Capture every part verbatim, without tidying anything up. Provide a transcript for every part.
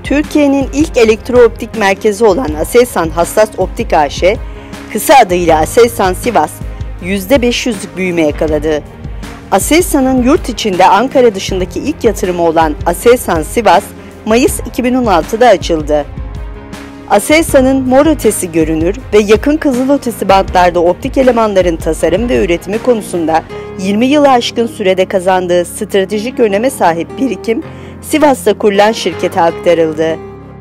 Türkiye'nin ilk elektrooptik merkezi olan Aselsan Hassas Optik A Ş, kısa adıyla Aselsan Sivas, yüzde beş yüzlük büyüme yakaladı. Aselsan'ın yurt içinde Ankara dışındaki ilk yatırımı olan Aselsan Sivas, Mayıs iki bin on altıda açıldı. Aselsan'ın mor ötesi görünür ve yakın kızılötesi bantlarda optik elemanların tasarım ve üretimi konusunda yirmi yılı aşkın sürede kazandığı stratejik öneme sahip birikim, Sivas'ta kurulan şirkete aktarıldı.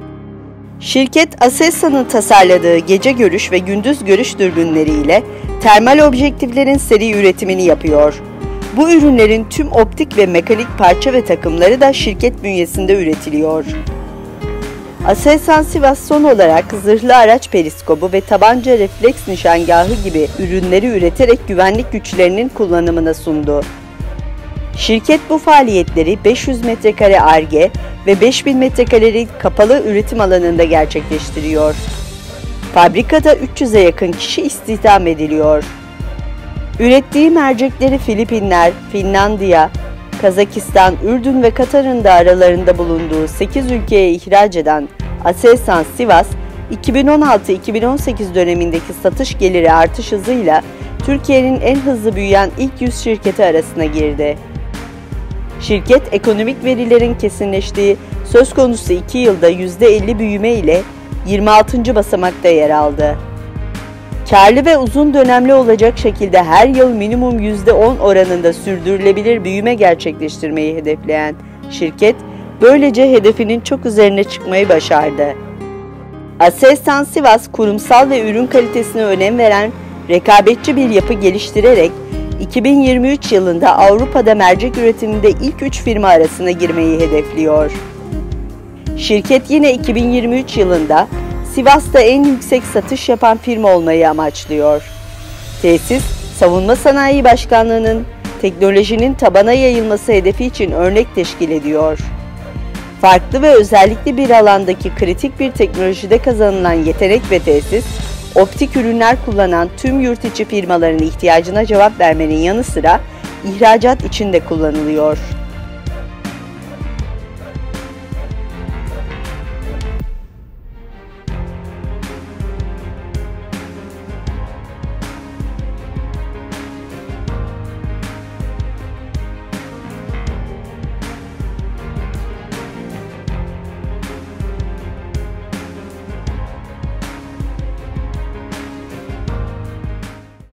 Şirket, Aselsan'ın tasarladığı gece görüş ve gündüz görüş dürbünleriyle termal objektiflerin seri üretimini yapıyor. Bu ürünlerin tüm optik ve mekanik parça ve takımları da şirket bünyesinde üretiliyor. Aselsan Sivas son olarak zırhlı araç periskobu ve tabanca refleks nişangahı gibi ürünleri üreterek güvenlik güçlerinin kullanımına sundu. Şirket bu faaliyetleri beş yüz metrekare Ar-Ge ve beş bin metrekarelik kapalı üretim alanında gerçekleştiriyor. Fabrikada üç yüze yakın kişi istihdam ediliyor. Ürettiği mercekleri Filipinler, Finlandiya, Kazakistan, Ürdün ve Katar'ın da aralarında bulunduğu sekiz ülkeye ihraç eden Aselsan Sivas, iki bin on altı iki bin on sekiz dönemindeki satış geliri artış hızıyla Türkiye'nin en hızlı büyüyen ilk yüz şirketi arasına girdi. Şirket, ekonomik verilerin kesinleştiği söz konusu iki yılda yüzde elli büyüme ile yirmi altıncı basamakta yer aldı. Kârlı ve uzun dönemli olacak şekilde her yıl minimum yüzde on oranında sürdürülebilir büyüme gerçekleştirmeyi hedefleyen şirket, böylece hedefinin çok üzerine çıkmayı başardı. Aselsan Sivas, kurumsal ve ürün kalitesine önem veren rekabetçi bir yapı geliştirerek, iki bin yirmi üç yılında Avrupa'da mercek üretiminde ilk üç firma arasına girmeyi hedefliyor. Şirket yine iki bin yirmi üç yılında Sivas'ta en yüksek satış yapan firma olmayı amaçlıyor. Tesis, Savunma Sanayi Başkanlığı'nın teknolojinin tabana yayılması hedefi için örnek teşkil ediyor. Farklı ve özellikli bir alandaki kritik bir teknolojide kazanılan yetenek ve tesis, optik ürünler kullanan tüm yurt içi firmaların ihtiyacına cevap vermenin yanı sıra ihracat için de kullanılıyor.